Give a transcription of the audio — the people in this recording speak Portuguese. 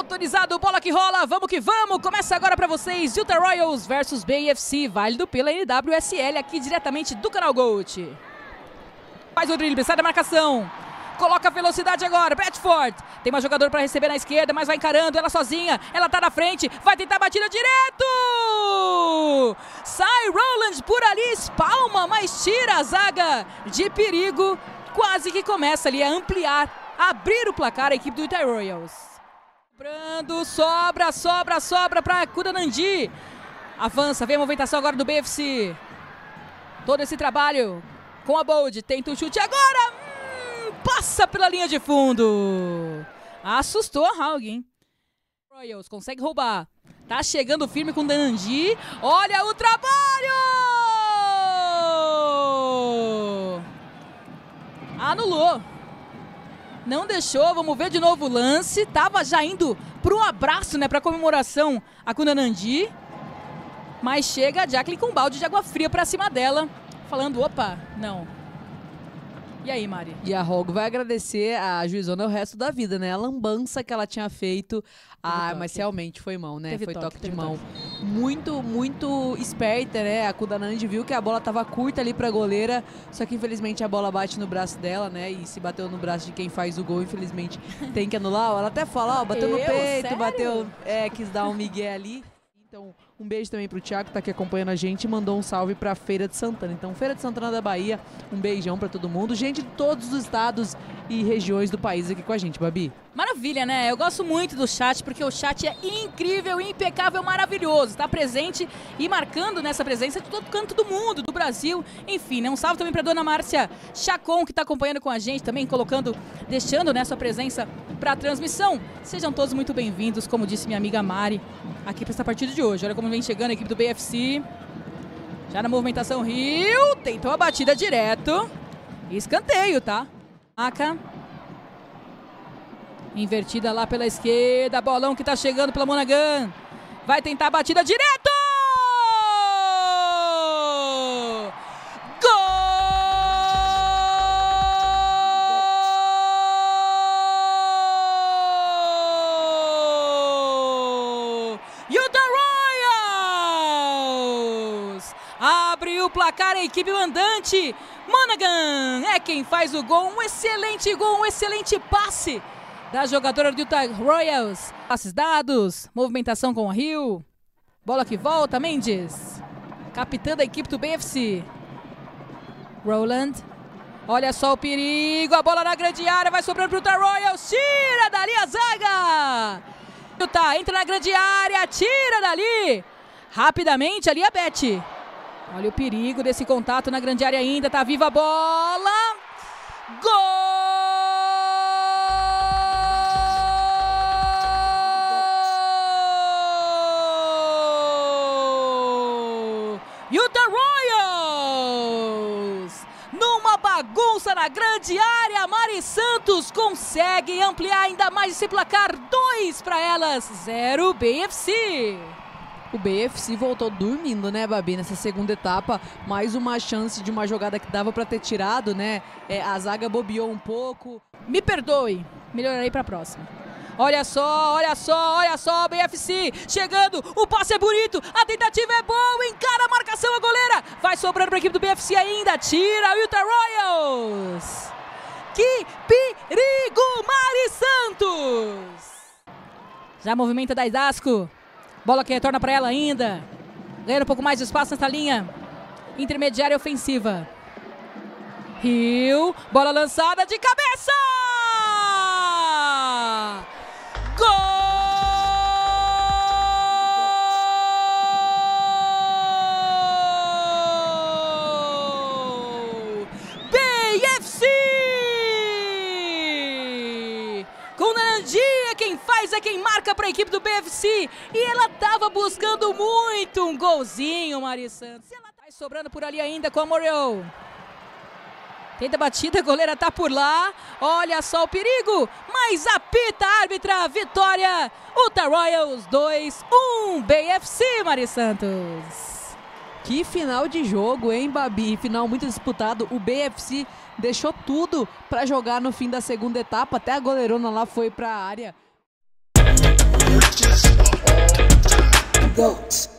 Autorizado, bola que rola, vamos que vamos! Começa agora pra vocês, Utah Royals versus BFC, válido pela NWSL, aqui diretamente do canal GOAT. Faz o drible, sai da marcação, coloca a velocidade agora, Bedford. Tem uma jogadora pra receber na esquerda, mas vai encarando, ela sozinha, ela tá na frente, vai tentar a batida direto! Sai Rowland por ali, espalma, mas tira a zaga de perigo. Quase que começa ali a ampliar, a abrir o placar a equipe do Utah Royals. Sobra para Kudanandi. Avança, vem a movimentação agora do BFC. Todo esse trabalho com a Bold. Tenta o chute agora. Passa pela linha de fundo. Assustou a Haug, hein? Royals consegue roubar. Tá chegando firme com o Danandi. Olha o trabalho! Anulou. Não deixou, vamos ver de novo o lance. Tava já indo pro abraço, né, pra comemoração a Kudanandi. Mas chega a Jacqueline com um balde de água fria pra cima dela, falando, opa, não. E aí, Mari? E a Haug vai agradecer a juizona o resto da vida, né? A lambança que ela tinha feito. Mas realmente foi mão, né? Foi toque de mão. Muito esperta, né? A Kudanandi viu que a bola tava curta ali pra goleira, só que infelizmente a bola bate no braço dela, né? E se bateu no braço de quem faz o gol, infelizmente tem que anular. Ela até fala, ó, bateu no peito, Sério? bateu, quis dar um migué ali. Então, um beijo também pro Thiago, que tá aqui acompanhando a gente, e mandou um salve pra Feira de Santana. Então, Feira de Santana da Bahia, um beijão pra todo mundo. Gente de todos os estados e regiões do país aqui com a gente, Babi. Maravilha, né? Eu gosto muito do chat, porque o chat é incrível, impecável, maravilhoso. Tá presente e marcando nessa presença de todo canto do mundo, do Brasil. Enfim, né? Um salve também pra dona Márcia Chacon, que tá acompanhando com a gente também, deixando, né, sua presença pra transmissão. Sejam todos muito bem-vindos, como disse minha amiga Mari, aqui pra essa partida de hoje. Olha como vem chegando a equipe do BFC. Já na movimentação, Rio tentou a batida direto. Escanteio, tá? Maca. Invertida lá pela esquerda. Bolão que tá chegando pela Monaghan. Vai tentar a batida direto! Gol! Utah Royals! Abre o placar a equipe mandante. Monaghan é quem faz o gol. Um excelente gol, um excelente passe da jogadora do Utah Royals. Passes dados, movimentação com o Rio. Bola que volta, Mendes. Capitã da equipe do BFC. Rowland. Olha só o perigo, a bola na grande área, vai sobrando pro Utah Royals. Tira dali a zaga. Utah entra na grande área, tira dali. Rapidamente ali a Beth. Olha o perigo desse contato na grande área ainda, tá viva a bola. Gol! Utah Royals! Numa bagunça na grande área, Mari Santos consegue ampliar ainda mais esse placar. 2 para elas, 0 BFC. O BFC voltou dormindo, né, Babi, nessa segunda etapa. Mais uma chance de uma jogada que dava pra ter tirado, né? A zaga bobeou um pouco. Me perdoe, melhorarei pra próxima. Olha só, BFC chegando, o passe é bonito, a tentativa é boa, encara a marcação, a goleira. Vai sobrando pra equipe do BFC ainda, tira o Utah Royals. Que perigo, Mari Santos! Já movimenta da Idasco. Bola que retorna para ela ainda. Ganhando um pouco mais de espaço nessa linha intermediária ofensiva. Rio. Bola lançada de cabeça. Gol! BFC! Kudanandi é quem faz, é quem marca para a equipe do BFC. E ela tava buscando muito um golzinho, Mari Santos. Ela tá sobrando por ali ainda com a Morel. Tenta a batida, a goleira tá por lá. Olha só o perigo. Mas apita a árbitra. Vitória. Utah Royals 2-1. BFC, Mari Santos. Que final de jogo, hein, Babi? Final muito disputado. O BFC deixou tudo para jogar no fim da segunda etapa. Até a goleirona lá foi para a área. GOAT.